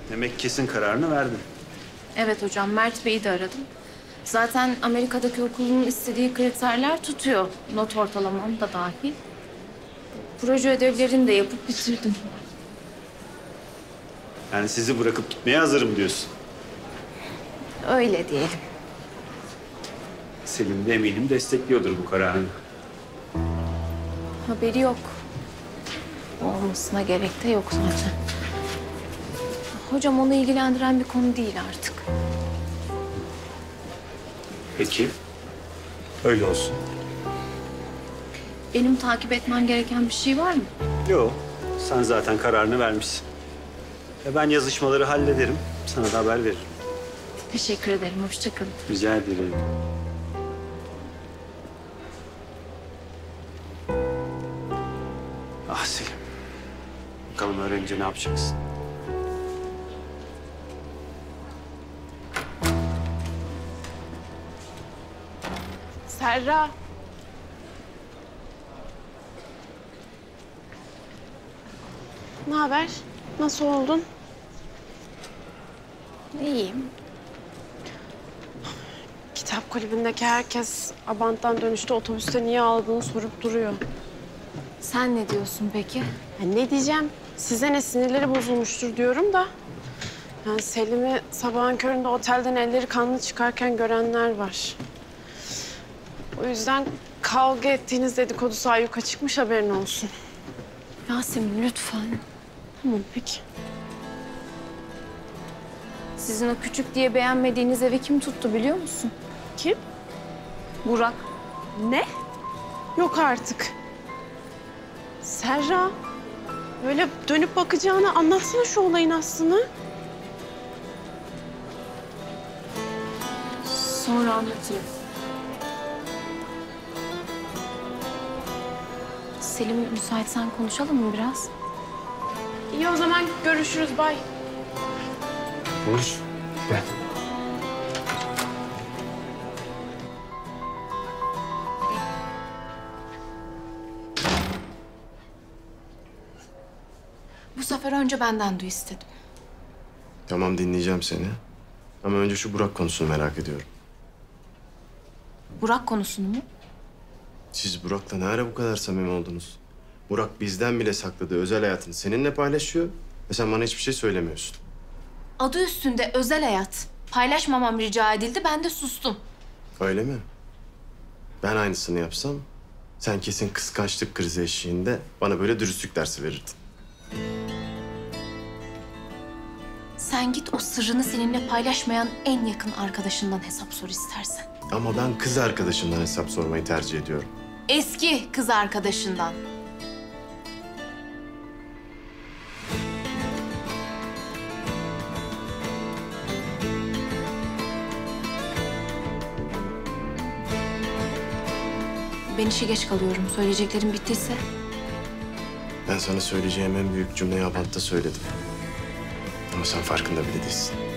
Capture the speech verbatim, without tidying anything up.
Demek kesin kararını verdin. Evet hocam, Mert Bey'i de aradım. Zaten Amerika'daki okulun istediği kriterler tutuyor. Not ortalamam da dahil. Proje ödevlerini de yapıp bitirdim. Yani sizi bırakıp gitmeye hazırım diyorsun. Öyle diyelim. Selim de eminim destekliyordur bu kararını. Haberi yok. Olmasına gerek de yok zaten. Hocam onu ilgilendiren bir konu değil artık. Peki. Öyle olsun. Benim takip etmem gereken bir şey var mı? Yok. Sen zaten kararını vermişsin. E ben yazışmaları hallederim. Sana da haber veririm. Teşekkür ederim. Hoşça kalın. Rica ederim. Ah Selim. Bakalım öğrenince ne yapacaksın? Serra. Ne haber? Nasıl oldun? İyiyim. Kitap kulübündeki herkes Abant'tan dönüşte otobüste niye aldığını sorup duruyor. Sen ne diyorsun peki? Ya ne diyeceğim? Size ne, sinirleri bozulmuştur diyorum da. Yani Selim'i sabahın köründe otelden elleri kanlı çıkarken görenler var. O yüzden kavga ettiğiniz dedikodusu ayyuka çıkmış, haberin olsun. Yasemin lütfen. Tamam peki. Sizin o küçük diye beğenmediğiniz evi kim tuttu biliyor musun? Kim? Burak. Ne? Yok artık. Serra, böyle dönüp bakacağını anlatsana şu olayın aslını. Sonra anlatırım. Selim, müsaitsen konuşalım mı biraz? İyi o zaman görüşürüz, bay. Konuş. Gel. Bu sefer önce benden duy istedim. Tamam, dinleyeceğim seni. Ama önce şu Burak konusunu merak ediyorum. Burak konusunu mu? Siz Burak'la ne ara bu kadar samimi oldunuz? Burak bizden bile sakladığı özel hayatını seninle paylaşıyor ve sen bana hiçbir şey söylemiyorsun. Adı üstünde özel hayat. Paylaşmamam rica edildi, ben de sustum. Öyle mi? Ben aynısını yapsam sen kesin kıskançlık krizi eşiğinde bana böyle dürüstlük dersi verirdin. Sen git o sırrını seninle paylaşmayan en yakın arkadaşından hesap sor istersen. Ama ben kız arkadaşımdan hesap sormayı tercih ediyorum. Eski kız arkadaşından. Ben işe geç kalıyorum. Söyleyeceklerim bittiyse. Ben sana söyleyeceğim en büyük cümleyi Abant'ta söyledim. Ama sen farkında bile değilsin.